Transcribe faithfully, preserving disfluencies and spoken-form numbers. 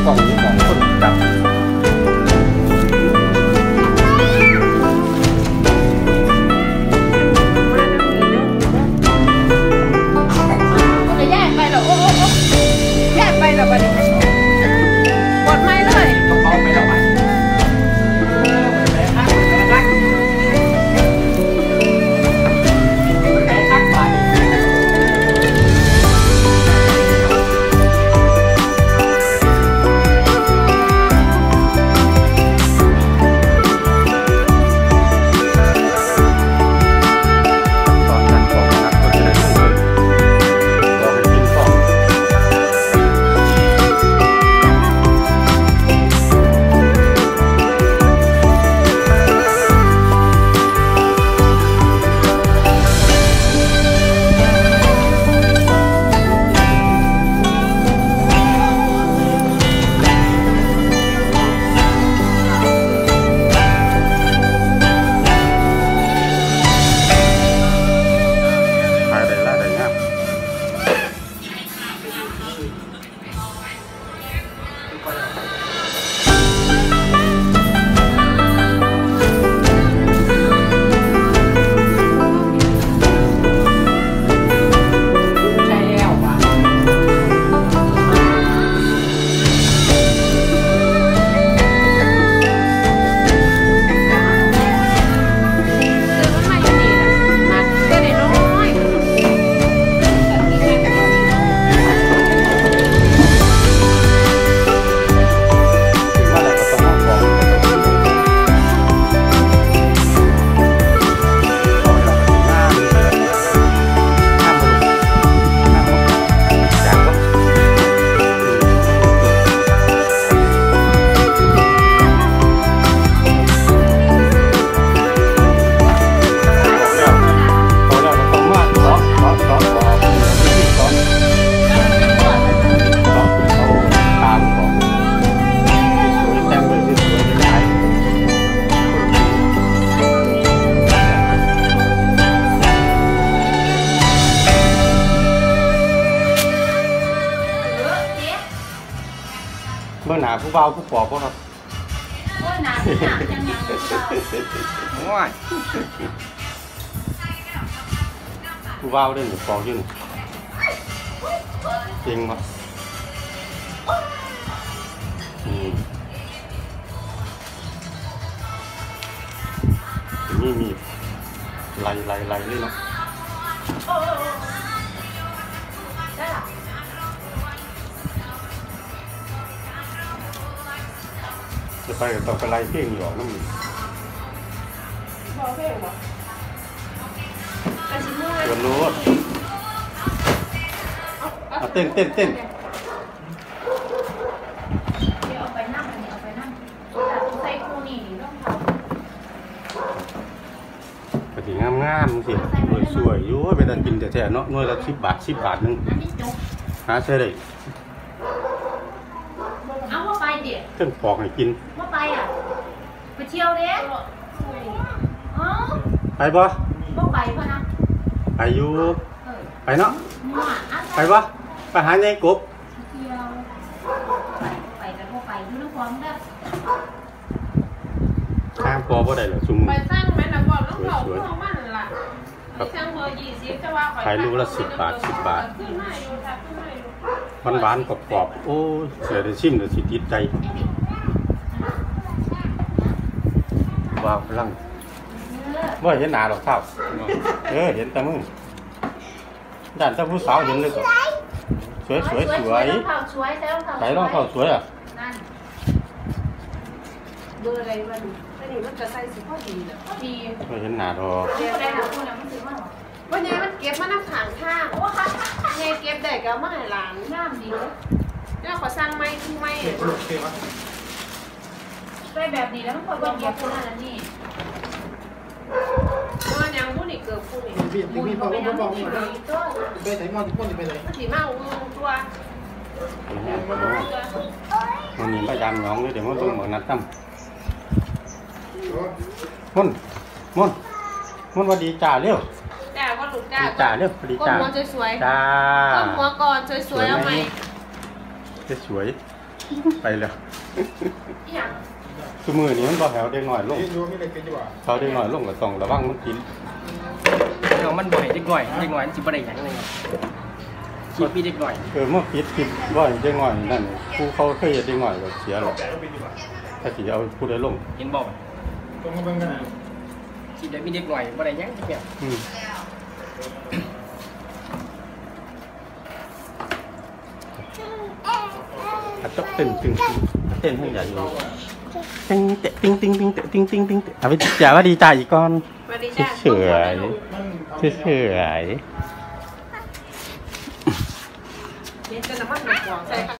กล่องนี้ของคนจับจะแยกไปเหรอโอ้โอ้แยกไปเหรอประเด็นกดไม่เลยเขาเขาไม่เอาไปเมื่อหนาผู้เบาผู้ปอบก็ครับโอ้ยหนาผู้หนาจังยังว้ายผู้เบาเล่นกับปอบยืนจริงมั้ยนี่มีไหลไหลไหลเลยเนาะจะไปกับต่อไปไล่เพ่งหยอกน้ำมันเกินรู้เต้นเต้นเต้นเอาไปนั่งเอาไปนั่งใส่คู่นี่ต้องทำกระถิ่งงามๆสิสวยๆอยู่เป็นการกินแต่แท้เนาะหน่วยละสิบบาทสิบบาทนึงหาใช่เลยเอาว่าไปเดี๋ยวเครื่องปอกให้กินว่าไปอ่ะไปเที่ยวเด้อ๋อไปบ่บ่ไปพ่อนะไปอยู่ไปเนาะไปบ่ไปหาในกบเที่ยวไปกันบ่ไปอยู่น้ำความได้ข้างปอบ่ได้หรอซุ่มไปสร้างแม่น้ำบ่อน้ำเขาเข้ามาล่ะสร้างเบอร์ยี่สิบจะว่าขายลูกละสิบบาทสิบบาทหวานๆกรอบๆโอ้เสียได้ชิมเดี๋ยวสิติดใจว้าวพลังว่าเห็นหนาหรอกครับเออเห็นแต่มึงด่านเจ้าผู้สาวเห็นเลยก็สวยสวยสวยใส่รองเท้าสวยอ่ะเบอร์อะไรวะดูอันนี้มันจะใส่สุพอดีเลยพอดีว่าเห็นหนาหรอเดี๋ยวได้หาคนแล้วมันซื้อมาหรอวันนี้มันเก็บมาน้ำขังข้างว่าไงเก็บได้ก็มาให้หลานน้ำดีเลยเนี่ยขอสร้างไม้คือไม้ไปแบบนี้แล้วมันพอเป็นเก็บคนละนี่ว่ายังพูดอีกเกือบพูดอีกบุญเขาไปยังไม่ดีเลยตัวไปไหนมอนที่ก้นจะไปไหนสีเมาตัวมันมีพยายามน้องเลยเดี๋ยวมันต้องเหมือนนัดตั้มมุ่นมุ่นมุ่นว่าดีจ่าเร็วจ้าก็หลุดจ้าจ่าเร็วดีจ่าก้มหัวสวยจ้าก้มหัวก่อนสวยๆเอาไหมสวยไปแล้วอีหยังคือมือนี้มันบ่แถวเด็กหน่อยลงนี่รู้ไม่ได้กินดีกว่าเขาเด็กหน่อยลงก็ต้องระวังมันกินเดี๋ยวมันบ่อยเด็กหน่อยเด็กหน่อยมันสิบ่ได้หยังเลยคิดมีเด็กหน่อยเออเมื่อคิดคิดว่าเด็กหน่อยนั่นผู้เขาเคยเด็กหน่อยก็เสียหรอกแต่ก็เป็นดีกว่าถ้าสิเอาผู้ใดลงเห็นบ่ตรงกับเบิ้งกันนะคิดได้มีเด็กหน่อยบ่ได้หยังแบบอืมอะตบตึงตึงเต้นให้ใหญ่อยู่ติ้งติ้งติ้งติ้งติ้งติ้งติ้งติ้งเอาไปจ่าว่าดีใจอีกก่อนสวัสดีจ้าเฉยมันเอาเฉยเฉยเดี๋ยวจะน้ำมันหนักกว่าใส่